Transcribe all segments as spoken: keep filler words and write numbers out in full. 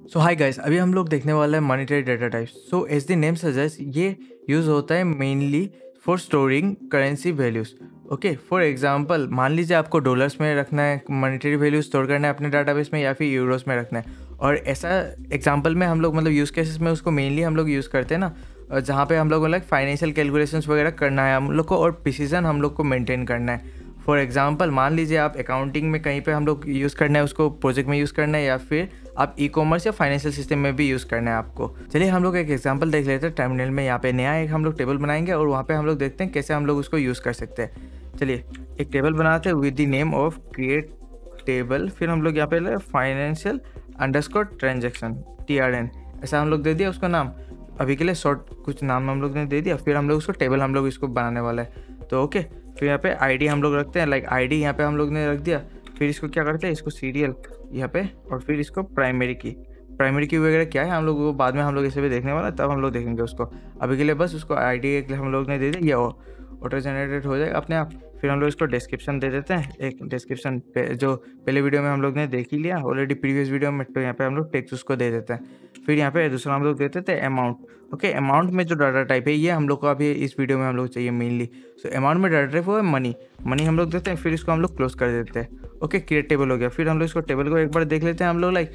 सो hi guys, अभी हम लोग देखने वाले हैं monetary data types. So as the name suggest, ये यूज़ होता है mainly for storing currency values. Okay, for example मान लीजिए आपको डॉलर्स में रखना है, मॉनेटरी वैल्यू स्टोर करना है अपने डाटाबेस में, या फिर यूरोस में रखना है। और ऐसा एग्जांपल में हम लोग मतलब यूज़ केसेस में उसको मेनली हम लोग यूज़ करते हैं ना, जहाँ पे हम लोग लाइक फाइनेंशियल कैलकुलेशंस वगैरह करना है हम लोग को, और प्रिसीजन हम लोग को मेंटेन करना है। फॉर एग्जांपल मान लीजिए आप अकाउंटिंग में कहीं पे हम लोग यूज़ करना है, उसको प्रोजेक्ट में यूज़ करना है, या फिर आप ई कॉमर्स या फाइनेंशियल सिस्टम में भी यूज़ करना है आपको। चलिए हम लोग एक एग्जांपल देख लेते हैं। टर्मिनल में यहाँ पे नया एक हम लोग टेबल बनाएंगे और वहाँ पे हम लोग देखते हैं कैसे हम लोग उसको यूज़ कर सकते हैं। चलिए एक टेबल बनाते हैं with the name of create table. फिर हम लोग यहाँ पे financial underscore transaction T R N, ऐसा हम लोग दे दिया उसका नाम। अभी के लिए शॉर्ट कुछ नाम हम लोग ने दे दिया। फिर हम लोग उसको टेबल हम लोग इसको बनाने वाला है, तो ओके। फिर यहाँ पे आईडी हम लोग रखते हैं, लाइक आईडी यहाँ पे हम लोग ने रख दिया। फिर इसको क्या करते हैं, इसको सीरियल यहाँ पे, और फिर इसको प्राइमरी की। प्राइमरी की वगैरह क्या है हम लोग वो बाद में हम लोग इसे भी देखने वाला, तब हम लोग देखेंगे उसको। अभी के लिए बस उसको आईडी एक हम लोग ने दे दी, ये ऑटो जनरेटेड हो जाएगा अपने आप। फिर हम लोग इसको डिस्क्रिप्शन दे देते हैं, एक डिस्क्रिप्शन जो पहले वीडियो में हम लोग ने देख ही लिया ऑलरेडी प्रीवियस वीडियो में, तो यहाँ पे हम लोग टेक्स्ट उसको दे देते हैं। फिर यहाँ पे दूसरा हम लोग देते थे अमाउंट। ओके, अमाउंट में जो डाटा टाइप है ये हम लोग को अभी इस वीडियो में हम लोग चाहिए मेनली। सो अमाउंट में डाटा टाइप वो है मनी। मनी हम लोग देते हैं, फिर इसको हम लोग क्लोज कर देते हैं। ओके, क्रिएट टेबल हो गया। फिर हम लोग इसको टेबल को एक बार देख लेते हैं हम लोग, like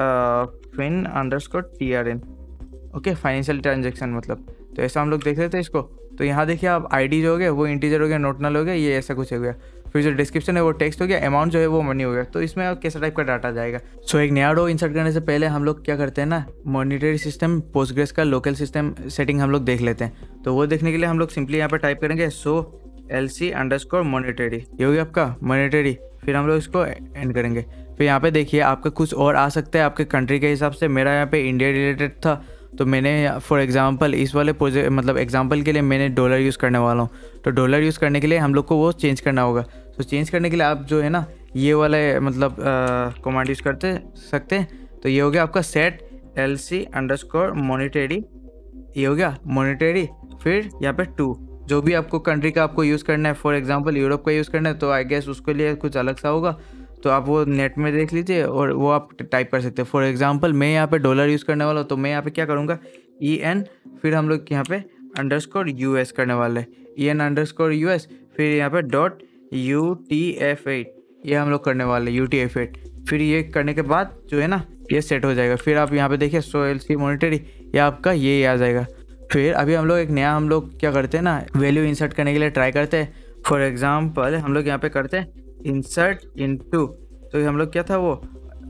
fin underscore T R N. Okay, financial transaction मतलब, तो ऐसा हम लोग देख लेते हैं इसको। तो यहाँ देखिए आप आईडी जो हो गया वो इंटीजर हो गया, नोटनल हो गया, ये ऐसा कुछ हो गया। फिर जो डिस्क्रिप्शन है वो टेक्स्ट हो गया, अमाउंट जो है वो मनी हो गया। तो इसमें कैसा टाइप का डाटा जाएगा। सो so, एक नया रो इंसर्ट करने से पहले हम लोग क्या करते हैं ना, मॉनिटरी सिस्टम पोस्टग्रेस का लोकल सिस्टम सेटिंग हम लोग देख लेते हैं। तो वो देखने के लिए हम लोग सिंपली यहाँ पे टाइप करेंगे so L C underscore monetary, ये हो गया आपका मॉनिटरी। फिर हम लोग इसको एंड करेंगे। फिर यहाँ पे देखिए आपका कुछ और आ सकता है आपके कंट्री के हिसाब से। मेरा यहाँ पे इंडिया रिलेटेड था, तो मैंने फॉर एग्जांपल इस वाले प्रोजेक्ट मतलब एग्जांपल के लिए मैंने डॉलर यूज़ करने वाला हूँ। तो डॉलर यूज़ करने के लिए हम लोग को वो चेंज करना होगा। तो चेंज करने के लिए आप जो है ना ये वाले मतलब कमांड यूज़ करते सकते हैं। तो ये हो गया आपका set L C underscore monetary, ये हो गया मॉनिटरी। फिर यहाँ पे टू, जो भी आपको कंट्री का आपको यूज़ करना है, फॉर एग्जांपल यूरोप का यूज़ करना है, तो आई गेस उसके लिए कुछ अलग सा होगा। तो आप वो नेट में देख लीजिए और वो आप टाइप कर सकते हैं। फॉर एग्जांपल मैं यहाँ पे डॉलर यूज़ करने वाला हूँ, तो मैं यहाँ पे क्या करूँगा ई एन, फिर हम लोग यहाँ पे अंडरस्कोर यू एस करने वाले हैं, E N underscore U S. फिर यहाँ पे dot U T F eight, ये हम लोग करने वाले यू टी एफ एट। फिर ये करने के बाद जो है ना ये सेट हो जाएगा। फिर आप यहाँ पे देखिए सो एल सी मॉनिटरी, ये आपका ये आ जाएगा। फिर अभी हम लोग एक नया हम लोग क्या करते हैं ना, वैल्यू इंसर्ट करने के लिए ट्राई करते हैं। फॉर एग्जांपल हम लोग यहाँ पे करते हैं इंसर्ट इनटू, तो हम लोग क्या था वो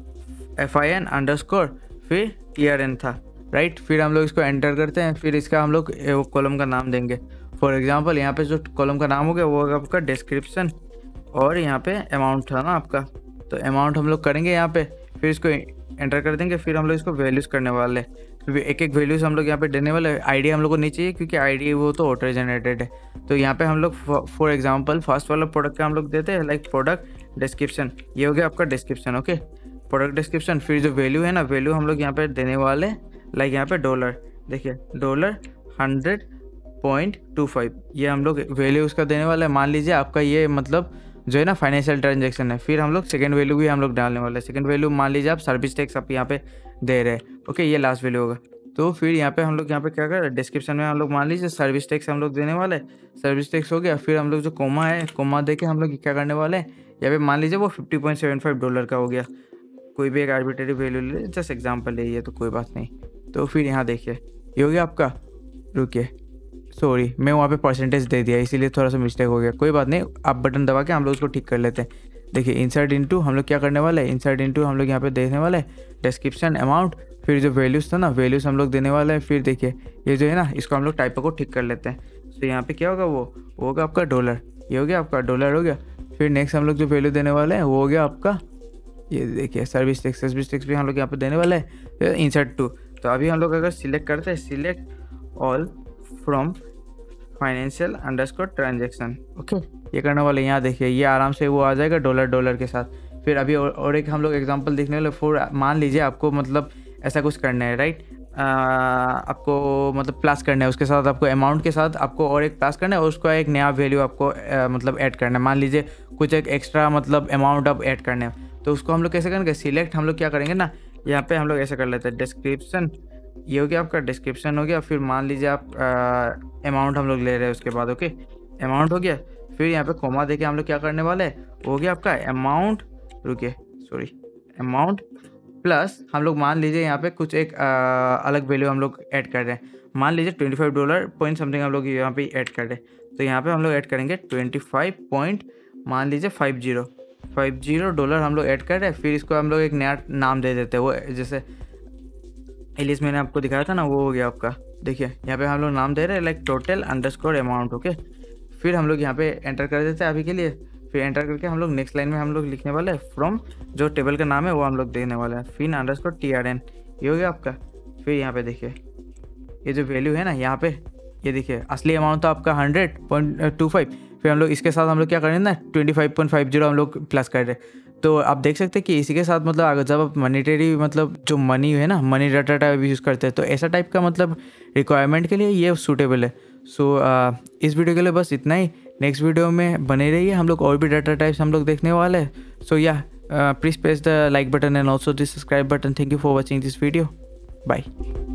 F I N underscore फिर टी आर एन था, राइट। फिर हम लोग इसको एंटर करते हैं। फिर इसका हम लोग वो कॉलम का नाम देंगे। फॉर एग्जांपल यहाँ पे जो कॉलम का नाम हो गया वो होगा आपका डिस्क्रिप्शन, और यहाँ पे अमाउंट था ना आपका, तो अमाउंट हम लोग करेंगे यहाँ पे। फिर इसको एंटर कर देंगे। फिर हम लोग इसको वैल्यूज़ करने वाले हैं। एक एक वैल्यूज़ हम लोग यहाँ पे देने वाले। आईडी हम लोग को नहीं चाहिए क्योंकि आईडी वो तो ऑटो जनरेटेड है। तो यहाँ पे हम लोग फॉर एग्जांपल फर्स्ट वाला प्रोडक्ट का हम लोग देते हैं लाइक प्रोडक्ट डिस्क्रिप्शन, ये हो गया आपका डिस्क्रिप्शन। Okay, product description. फिर जो वैल्यू है ना, वैल्यू हम लोग यहाँ पे देने वाले लाइक यहाँ पे डॉलर, देखिए dollar hundred point two five, ये हम लोग वैल्यू उसका देने वाला है। मान लीजिए आपका ये मतलब जो है ना फाइनेंशियल ट्रांजेक्शन है। फिर हम लोग सेकंड वैल्यू भी हम लोग डालने वाले हैं। सेकंड वैल्यू मान लीजिए आप सर्विस टैक्स आप यहाँ पे दे रहे हैं। ओके, ये लास्ट वैल्यू होगा। तो फिर यहाँ पे हम लोग यहाँ पे क्या कर डिस्क्रिप्शन में हम लोग मान लीजिए सर्विस टैक्स हम लोग देने वाले। सर्विस टैक्स हो गया। फिर हम लोग जो कोमा है, कोमा दे के हम लोग क्या करने वाले हैं, यहाँ पे मान लीजिए वो fifty point seven five dollar का हो गया। कोई भी एक आर्बिट्रेरी वैल्यू ले, जस्ट एग्जाम्पल है ये, तो कोई बात नहीं। तो फिर यहाँ देखिए ये हो गया आपका, रुकिए सॉरी मैं वहाँ पे परसेंटेज दे दिया इसीलिए थोड़ा सा मिस्टेक हो गया। कोई बात नहीं, आप बटन दबा के हम लोग उसको ठीक कर लेते हैं। देखिए इंसर्ट इनटू हम लोग क्या करने वाले हैं, इंसर्ट इनटू हम लोग यहाँ पे देखने वाले हैं डिस्क्रिप्शन अमाउंट। फिर जो वैल्यूज़ था ना, वैल्यूज़ हम लोग देने वाले हैं। फिर देखिए ये जो है ना इसको हम लोग टाइपो को ठीक कर लेते हैं। तो यहाँ पे क्या होगा, वो वो होगा आपका डॉलर, ये हो गया आपका डॉलर हो गया। फिर नेक्स्ट हम लोग जो वैल्यू देने वाले हैं वो हो गया आपका, ये देखिए सर्विस टैक्स, सर्विस टैक्स भी हम लोग यहाँ पे देने वाले हैं। इंसर्ट टू, तो अभी हम लोग अगर सिलेक्ट करते हैं select all from financial underscore transaction, okay ये करने वाले। यहाँ देखिए ये आराम से वो आ जाएगा डॉलर डॉलर के साथ। फिर अभी और, और एक हम लोग एग्जांपल देखने वाले। फोर मान लीजिए आपको मतलब ऐसा कुछ करना है, राइट, आपको मतलब प्लस करना है उसके साथ, आपको अमाउंट के साथ आपको और एक प्लस करना है और उसका एक नया वैल्यू आपको आ, मतलब ऐड करना है। मान लीजिए कुछ एक एक्स्ट्रा मतलब अमाउंट आप ऐड करना है, तो उसको हम लोग कैसे करेंगे, सिलेक्ट हम लोग क्या करेंगे ना यहाँ पे हम लोग ऐसा कर लेते हैं डिस्क्रिप्शन, ये हो गया आपका डिस्क्रिप्शन हो गया। फिर मान लीजिए आप अमाउंट हम लोग ले रहे हैं उसके बाद, ओके अमाउंट हो गया। फिर यहाँ पे कोमा देके हम लोग क्या करने वाले हैं, हो गया आपका अमाउंट, रुकिए सॉरी अमाउंट प्लस हम लोग मान लीजिए यहाँ पे कुछ एक आ, अलग वैल्यू हम लोग ऐड कर रहे हैं, मान लीजिए twenty five dollar point something हम लोग यहाँ पे ऐड कर रहे हैं। तो यहाँ पे हम लोग ऐड करेंगे ट्वेंटी फाइव पॉइंट मान लीजिए five zero five zero dollar हम लोग ऐड कर रहे हैं। फिर इसको हम लोग एक नया नाम दे देते हैं, वो जैसे एलिस मैंने आपको दिखाया था ना, वो हो गया आपका। देखिए यहाँ पे हम लोग नाम दे रहे हैं like total underscore amount, okay. फिर हम लोग यहाँ पे एंटर कर देते हैं अभी के लिए। फिर एंटर करके हम लोग नेक्स्ट लाइन में हम लोग लिखने वाले हैं फ्रॉम, जो टेबल का नाम है वो हम लोग देने वाले हैं, fin underscore T R N, ये हो गया आपका। फिर यहाँ पे देखिए ये जो वैल्यू है ना यहाँ पे, ये देखिए असली अमाउंट तो आपका हंड्रेड पॉइंट टू फाइव। फिर हम लोग इसके साथ हम लोग क्या करें ना twenty five point five zero हम लोग प्लस कर रहे हैं। तो आप देख सकते हैं कि इसी के साथ मतलब अगर जब आप मनीटरी मतलब जो मनी है ना मनी डाटा टाइप यूज़ करते हैं, तो ऐसा टाइप का मतलब रिक्वायरमेंट के लिए ये सूटेबल है। सो so, uh, इस वीडियो के लिए बस इतना ही। नेक्स्ट वीडियो में बने रहिए, हम लोग और भी डाटा टाइप्स हम लोग देखने वाले हैं। सो या please press the like button and also the subscribe button. Thank you for watching this video, bye.